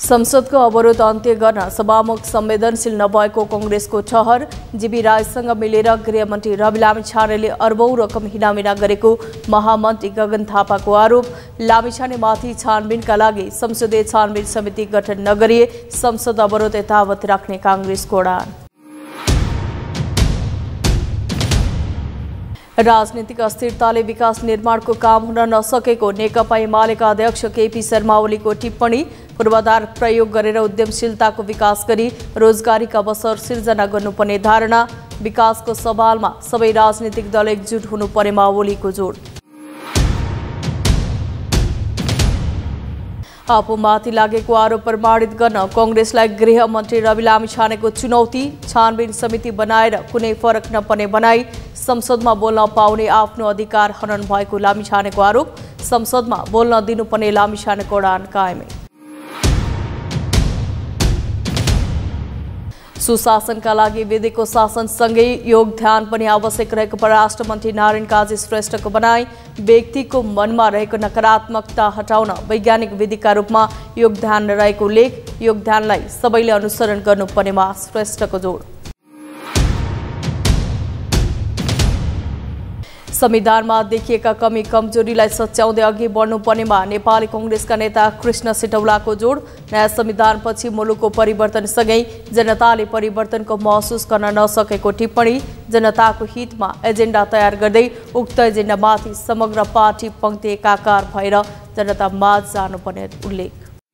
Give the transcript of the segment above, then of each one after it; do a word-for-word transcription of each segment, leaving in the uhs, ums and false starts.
संसदको अवरोध अन्त्य गर्न सभामुख संवेदनशील नभएको कांग्रेसको ठहर। जीबी राजसँग मिलेर गृहमन्त्री रवि लामिछानेले अर्बौं रकम हिनामिना गरेको महामन्त्री गगन थापाको आरोप। लामिछानेमाथि छानबिनका लागि संसदीय छानबिन समिति गठन नगरिए संसद अवरोध यथावत राख्ने कांग्रेसको अडान। राजनीतिक अस्थिरताले विकास निर्माणको काम हुन नसकेको नेकपा एमालेका अध्यक्ष केपी शर्मा ओलीको टिप्पणी। पूर्वाधार प्रयोग गरेर उद्यमशीलताको विकास गरी रोजगारीका अवसर सिर्जना गर्नुपर्ने धारणा। विकासको सवालमा सबै राजनीतिक दल एकजुट हुनुपर्नेमा ओलीको जोड। आफूमाथि लागेको आरोप प्रमाणित गर्न कांग्रेसलाई गृहमन्त्री रवि लामिछानेको चुनौती। छानबिन समिति बनाएर कुनै फरक नपर्ने बनाई। संसदमा बोल्न पाउने आफ्नो अधिकार हनन भएको लामिछानेको आरोप। संसदमा बोल्न दिनुपर्ने लामिछानेको अडान कायमै। सुशासनका लागि विधिको शासनसँगै योग ध्यान पनि आवश्यक रहेको परराष्ट्र मन्त्री नारायण काजी श्रेष्ठको भनाई। व्यक्तिको मनमा रहेको नकारात्मकता हटाउन वैज्ञानिक विधिका रूपमा योग ध्यान रहेको उल्लेख। योग ध्यानलाई सबैले अनुसरण गर्नुपर्नेमा श्रेष्ठको जोड। संविधानमा देखिएका कमी कमजोरीलाई सच्याउँदै अघि बढ्नुपर्नेमा नेपाली कांग्रेसका नेता कृष्ण सिटौलाको जोड। नयाँ संविधानपछि मुलुकको परिवर्तनसँगै जनताले परिवर्तनको महसुस गर्न नसकेको टिप्पणी। जनताको हितमा एजेन्डा तयार गर्दै उक्त एजेन्डामाथि समग्र पार्टी पंक्ति एकाकार भएर जनता माझ जानुपर्ने उल्लेख।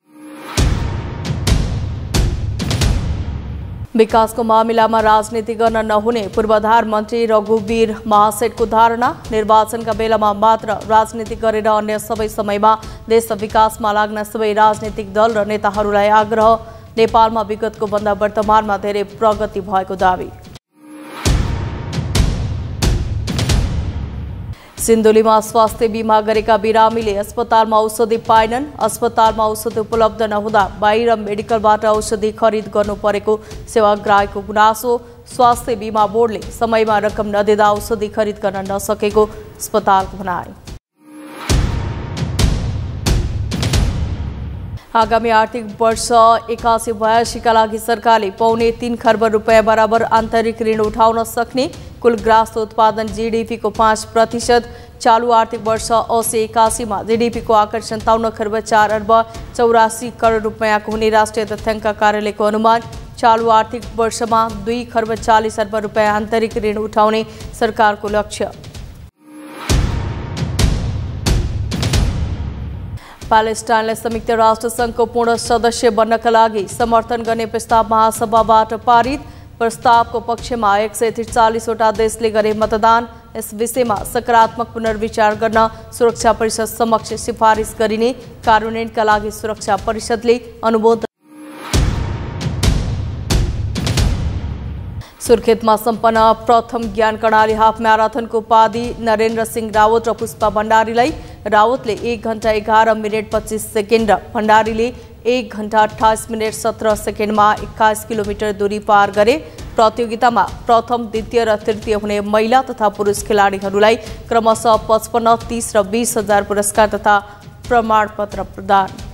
विकासको मामिलामा राजनीति गर्न नहुने पूर्वाधार मन्त्री रघुवीर महासेठको धारणा। निर्वाचनका बेलामा मात्र राजनीति गरेर अन्य सबै समयमा देश विकासमा लाग्न सबै राजनीतिक दल र नेताहरूलाई आग्रह। नेपालमा विगतको भन्दा वर्तमानमा धेरै प्रगति भएको दावी। सिन्धुलीमा स्वास्थ्य बीमा गरेका बिरामीले अस्पतालमा औषधि पाएनन्। अस्पतालमा औषधि उपलब्ध नहुँदा बाहिर मेडिकलबाट औषधि खरिद गर्नु परेको सेवाग्राहीको गुनासो। स्वास्थ्य बीमा बोर्डले समयमा रकम नदिँदा औषधि खरिद गर्न नसकेको अस्पतालको भनाई। आगामी आर्थिक वर्ष एकासी बयासीका लागि सरकारले पौने तीन खर्ब रुपियाँ बराबर आन्तरिक ऋण उठाउन सक्ने। कुल ग्रास उत्पादन जीडीपी को पाँच प्रतिशत। चालू आर्थिक वर्ष अस्सी एकासी में जीडीपी को आकार सन्ताउन्न खर्ब चार अर्ब चौरासी करोड़ रुपया को हुने राष्ट्रिय तथ्याङ्क कार्यालय को अनुमान। चालू आर्थिक वर्ष में दुई खर्ब चालीस अर्ब रुपया आन्तरिक ऋण उठाउने सरकार को लक्ष्य। प्यालेस्टाइनलाई संयुक्त राष्ट्र संघको पूर्ण सदस्य बन्नका लागि समर्थन गर्ने प्रस्ताव महासभाबाट पारित। प्रस्तावको पक्षमा एक सय त्रिचालिसवटा देशले गरे मतदान। यस विषयमा सकारात्मक पुनर्विचार गर्न सुरक्षा परिषद समक्ष सिफारिस गरिने कार्यान्वयनका लागि सुरक्षा परिषदले अनुमोदन। सुर्खेतमा सम्पन्न प्रथम ज्ञान कर्णाली हाफ म्याराथनको उपाधि नरेन्द्र सिंह रावत र पुष्पा भण्डारीलाई। रावतले एक घण्टा एघार मिनट पच्चीस सेकेन्ड र भण्डारीले एक घण्टा अठाइस मिनट सत्रह सेकेन्डमा एक्काइस किलोमिटर दूरी पार गरे। प्रतियोगितामा प्रथम द्वितीय र तृतीय हुने महिला तथा पुरुष खेलाडीहरूलाई क्रमशः पचपन्न तीस र बीस हजार पुरस्कार तथा प्रमाणपत्र प्रदान।